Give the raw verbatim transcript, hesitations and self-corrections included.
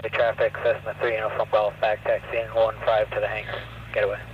Runway traffic, Cessna three, you know, from Golf, back taxiing one five to the hangar. Get away.